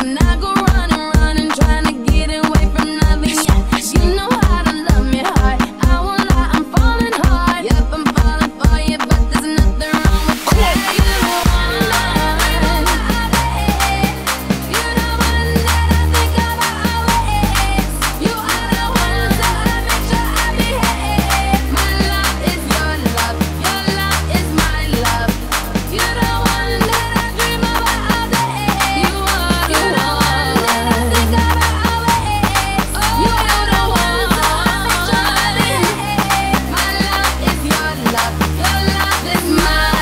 when I go running, trying to get away from nothing. Yeah, you know how to love me hard. I won't lie, I'm falling hard. Yep, I'm falling for you, but there's nothing wrong with that. You the one, you're the one that I think about always. You are the one that I make sure I behave. My love is your love is my love. You're the one that I dream about all day. You are the one that I think about always. You are the one that I make sure I behave. My love is your love is mine.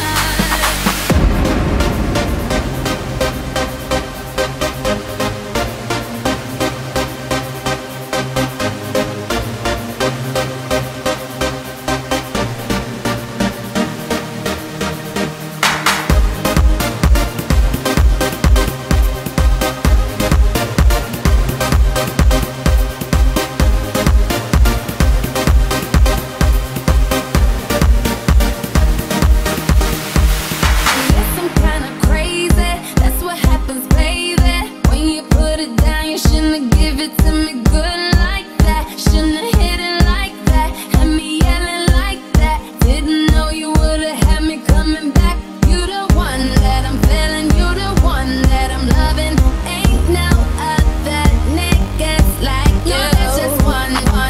Yes, I'm kinda crazy. That's what happens, baby. When you put it down, you shouldn't give it to me good like that. Shouldn't have hit it like that. Had me yelling like that. Didn't know you would've had me coming back. You the one that I'm feeling. You the one that I'm loving. Ain't no other niggas like you. No, there's just one.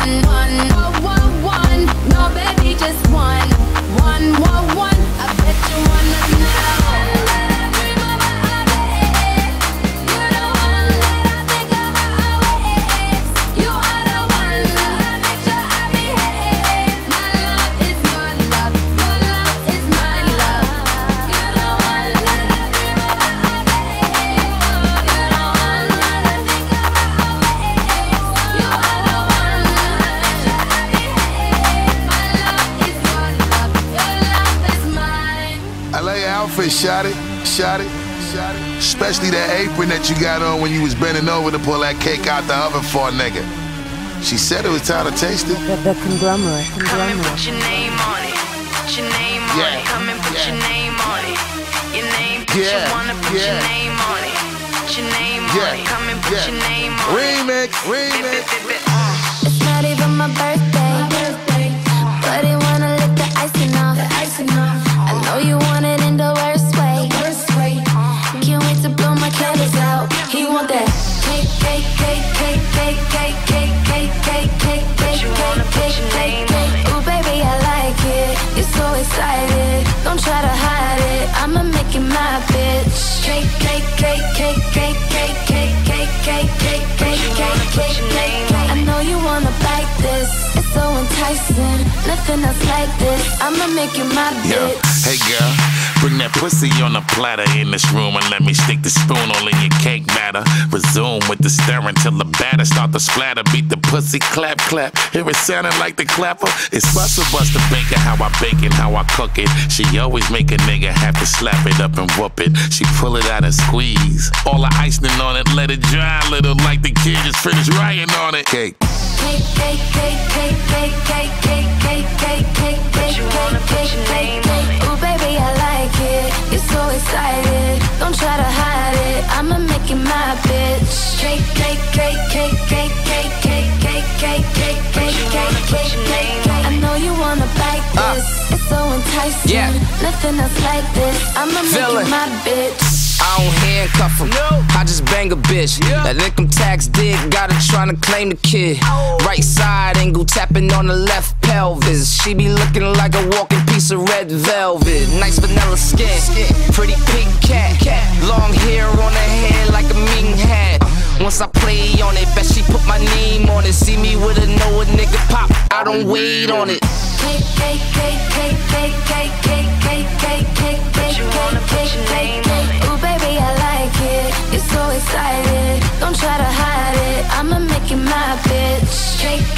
No, baby, just one. I bet you wanna know. Dream about all day. You're the one that I think about always. You are the one that I make sure I behave. My love is your love is my love. You're the one that I dream about all day. You're the one that I think about always. You are the one that I make sure I behave. My love is your love is mine. I love your outfit, shot it. Especially that apron that you got on when you was bending over to pull that cake out the oven for a nigga. She said it was time to taste it. The conglomerate. Come and put your name on it. Put your name on Yeah. it. Come and put your name on it. Your name, put Yeah. you wanna put your Yeah. name on it. Put your name Yeah. on it. Come and put Yeah. your name on Remix. it. It's not even my birthday, but he wanna lick the icing off. I know you want it in the worst way. Can't wait to blow my candles out. He want that cake. Ooh, baby, I like it. You're so excited. Don't try to hide it. I'ma make you my bitch. Cake. I know you wanna bite this. It's so enticing. Nothing else like this. I'ma make you my Yo, bitch. hey girl, bring that pussy on a platter in this room and let me stick the spoon all in your cake batter. Resume with the stirring till the batter start to splatter. Beat the pussy, clap. Hear it sounding like the clapper. It's Buster Baker, how I bake it, how I cook it. She always make a nigga have to slap it up and whoop it. She pull it out and squeeze. All the icing on it, let it dry a little like the kid just finished writing on it. Cake. Ooh, baby, I like it. You're so excited. Don't try to hide it. I'ma make you my bitch. I know you wanna bite this. It's so enticing. Yeah. Nothing else like this. I'ma make you Feeling. my bitch. I don't handcuff him, I just bang a bitch. That income tax dig got her tryna claim the kid. Right side angle tapping on the left pelvis. She be looking like a walking piece of red velvet. Nice vanilla skin, pretty pink cat. Long hair on her head like a mean hat. Once I play on it, bet she put my name on it. See me with a know a nigga pop, I don't wait on it. Ooh, baby, I like it. You're so excited. Don't try to hide it. I'ma make you my bitch.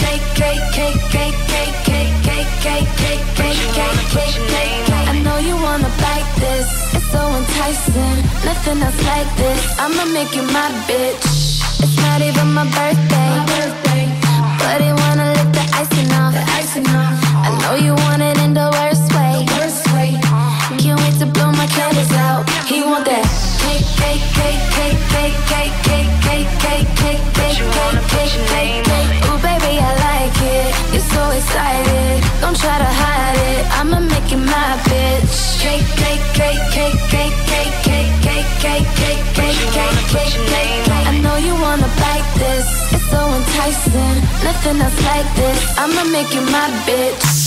I know you wanna bite this. It's so enticing. Nothing else like this. I'ma make you my bitch. It's not even my birthday, but he wanna lick the icing off. I know you want it in the worst way. Can't wait to blow my candles out. He want that cake. enticing. Nothing else like this. I'ma make you my bitch.